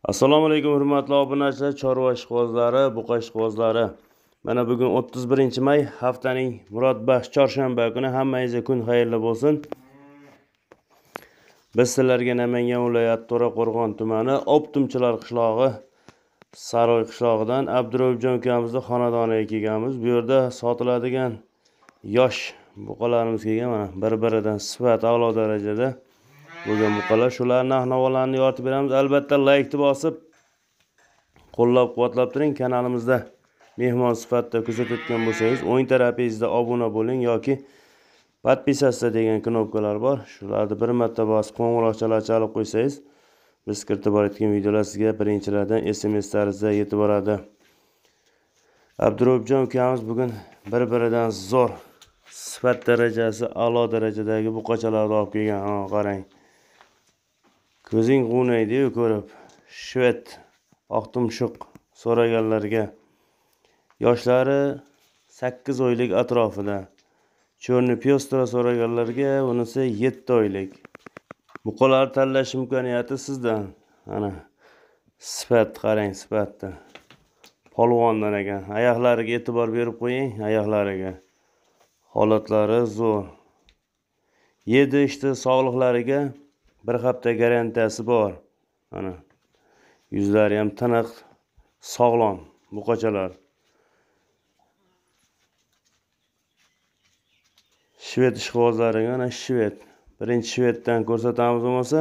Assalomu alaykum hurmatli obunachilar, chorva ishqibozlari, buqa ishqibozlari. Mana bugun 31-may, haftaning murodbaxsh chorshanba kuni. Hammangizga kun xayrli bo'lsin. Biz sizlarga Namangan viloyati To'raqo'rg'on tumani Optimchilar qishlog'i, Saroy qishlog'idan Abdurovjon ukamizning xonadoniga kelganmiz. Bu yerda sotiladigan yosh buqalarimiz kelgan, mana bir-biridan sifat a'lo darajada bo'lgan buqalar. Shularning narx-navolarini yoritib beramiz. Albatta laykni bosib, qo'llab-quvvatlab turing. Kanalimizda mehmon sifatida ko'rsatayotgan bo'lsangiz, o'ng tarafingizda obuna bo'ling yoki podpisatsiya degan knopkalar bor. Shularni bir marta bosib, qo'ng'iroqchalar chalib qo'ysangiz, biz kiritib borayotgan videolar sizga birinchilardan SMS-laringizda yetib boradi. Abdurovjon ukamiz bugun bir-biridan zo'r, sifat darajasi a'lo darajadagi buqachalarni olib kelgan. Qarang. Ko'zing quvnaydi-yu ko'rib. Shved oq tumshuq so'raganlarga. Yoshlari 8 oylik atrofida. Cho'rni pyostra so'raganlarga unisi 7 oylik. Buqalar tanlash imkoniyati sizdan. Ana sifat qarang, sifatda. Polvondan ekan. Oyoqlariga e'tibor berib qo'ying, oyoqlariga. Holatlari zo'r. Yedi sog'liqlariga bir hafta garantiyasi bor. Ana yuzlari ham tiniq, sog'lom buqachalar. Shved ishqibozlariga ana shved. Birinchi shveddan ko'rsatamiz bo'lmasa.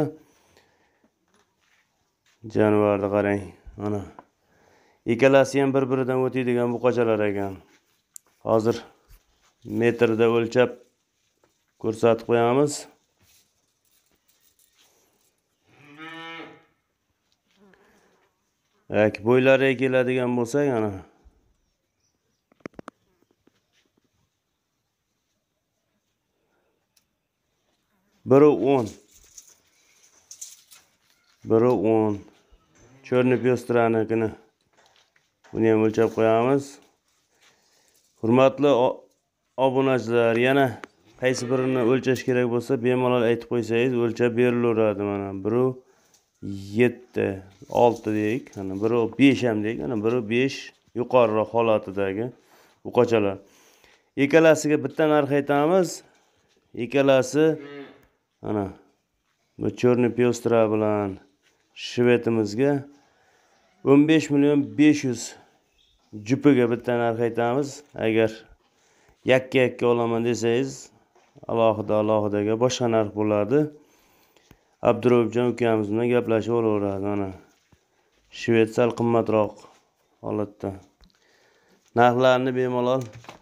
Jonivorni qarang. Ana. Ikkalasi ham bir-biridan o'tadigan buqachalar ekan. Hozir metrda o'lchab ko'rsatib qo'yamiz. Bo'ylariga keladigan bo'lsak, ana biri 10. Cho'rni pyostranikini buni ham o'lchab qo'yamiz. Hurmatli obunachilar, yana qaysi birini o'lchash kerak bo'lsa, bemalol aytib qo'ysangiz, o'lchab berilaveradi. Mana biri 7, 6 deylik, ana biri 5 ham deylik, ana biri 5 yuqoriroq holatidagi buqachalar. Ikkalasiga bitta narx aytamiz. Ikkalasi ana bu cho'rni pyostra bilan shvetimizga 15.500.000 jupiga bitta narx aytamiz. Agar yakka olaman desangiz, alohida boshqa narx bo'ladi. Abdurovjon ukamiz bilan gaplashib olaveradi. Mana shved sal qimmatroq holatda. Narxlarni bemalol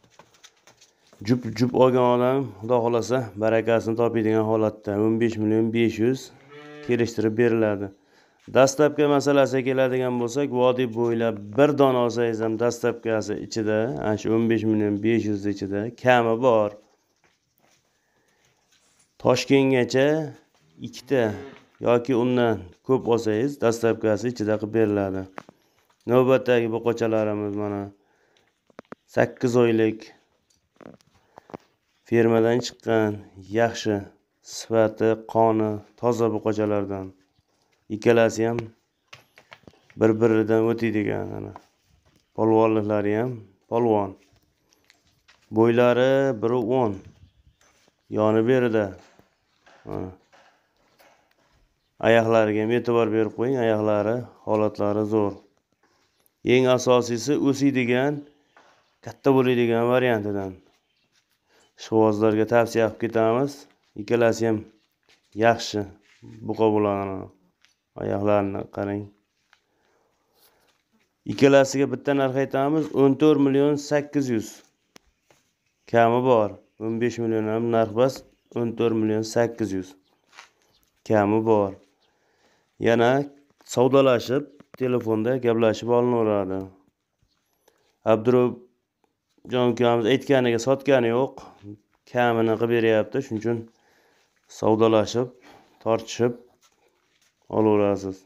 jup olgan odam, xudo xolasa, barakasini topadigan holatda 15.500.000 kelishtirib beriladi. Dastlabki masalasiga keladigan bo'lsak, vodiy bo'ylab bir dona olsangiz ham dastlabkasi ichida, ana shu 15.500.000 ichida kami bor. Toshkentgacha 2 ta yoki undan ko'p olsangiz dastlabkasi ichida qilib beriladi. Navbatdagi buqachalarimiz mana 8 oylik fermadan chiqqan, yaxshi sifati, qoni toza buqachalardan. Ikkalasi ham bir-biridan o'tadigan, ana. Polvonliklari ham polvon. Bo'ylari biri 10. Yoni berida. Mana. Oyoqlariga ham e'tibor berib qo'ying, oyoqlari, holatlari zo'r. Eng asosiysi o'siydigan, katta bo'ladigan variantidan. Ishqibozlarga tavsiya qilib ketamiz. Ikkalasi ham yaxshi buqa bo'ladi. Oyoqlarini qarang. Ikkalasiga bitta narx aytamiz, 14.800.000. Kami bor. 15 million ham narx bas, 14.800.000. Kami bor. Yana savdolashib, telefonda gaplashib olinaveradi. Abdurovjon ukamiz aytganiga sotgani yo'q. Kamini qilib beryapti. Shuning uchun savdolashib, tortishib olaverasiz.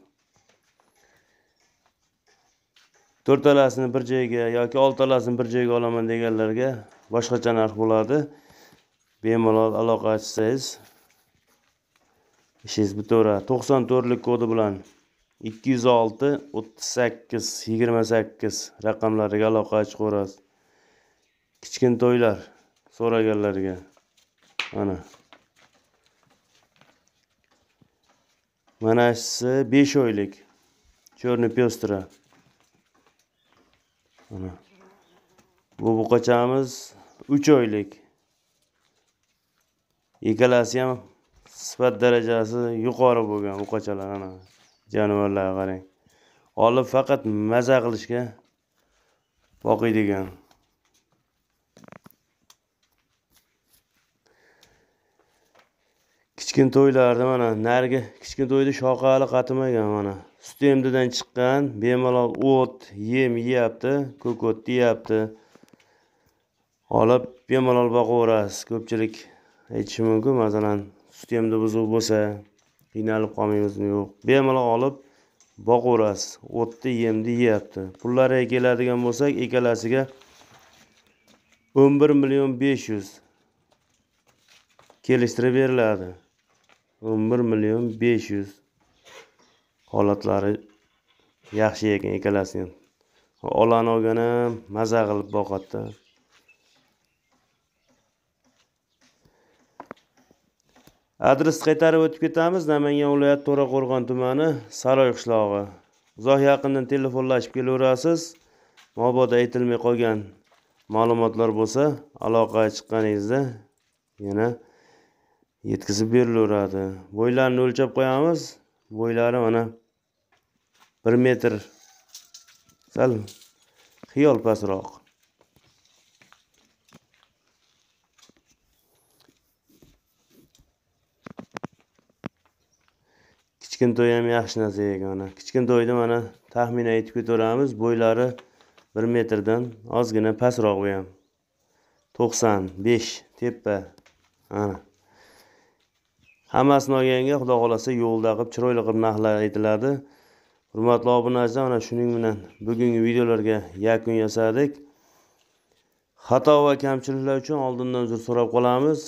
To'rtalasini bir joyga yoki oltalasini bir joyga olaman deganlarga boshqacha narx bo'ladi. Bemalol aloqa qilsangiz ishingiz bitaveradi. 94lik kodi bilan 206 38 28 raqamlariga aloqa chiqaverasiz. Kichkintoylar so'raganlarga mana. Mana shisi 5 oylik. Cho'rni pyostra. Mana. Bu buqachamiz 3 oylik. Ikkalasi ham sifat darajasi yuqori bo'lgan buqachalar ana. Jonivorlarga qarang. Olib faqat maza qilishga boqiydigan. Kichkintoylarda mana narigi kichkintoyda shoqi hali qatimagan mana. Sut emdidan chiqqan, bemalol o't, yem yeyapti, ko'kot yeyapti. Olib bemalol boqaverasiz. Ko'pchilik aytishi mumkin, masalan, sut emdi buzuq bo'lsa, qiynalib qolmaymizmi yo'q. Bemalol olib boqaverasiz. O'tni, yemni yeyapti. Pullariga keladigan bo'lsak, ikkalasiga 11 million 500 kelishtirib beriladi. 11 million 500. Holatlari yaxshi ekan ikkalasi ham. Olani olgan ham maza qilib boqadi. Adresni qaytarib o'tib ketamiz. Namangan viloyati To'raqo'rg'on tumani, Saroy qishlog'i. Uzoq yaqindan telefonlashib kelaverasiz. Mabodo aytilmay qolgan ma'lumotlar bo'lsa, aloqaga chiqqaningizda yana yetkazib berilaveradi. Bo'ylarini o'lchab qo'yamiz. Bo'ylari mana 1 metr sal xiyol pastroq. Kichkintoy ham yaxshi narsa ekan. Kichkintoyda mana taxminan aytib ketaveramiz. Bo'ylari 1 metrdan ozgina pastroq bu ham. 95 tepa. Ana. Hammasini olganga xudo xolasa yo'lda qilib chiroyli qilib narxlar aytiladi. Hurmatli obunachilar, mana shuning bilan bugungi videolarga yakun yasadik. Xato va kamchiliklar uchun oldindan uzr so'rab qolamiz.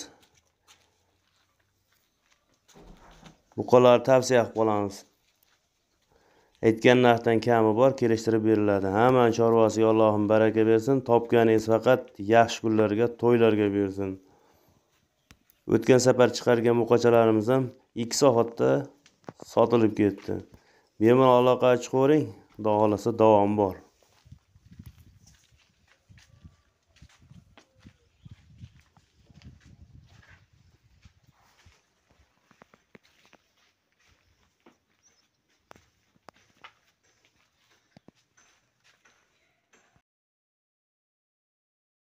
Buqalar tavsiya qilib qolamiz. Aytgan narxdan kami bor, kelishtirib beriladi. Hamma chorvasiga Allohim baraka bersin. Topganingiz faqat yaxshi kunlarga, to'ylarga bersin. O'tgan safar chiqargan buqachalarimiz ham 2 soatda sotilib ketdi. Bemalol aloqaga chiqavering. Xudo xolasa davom bor.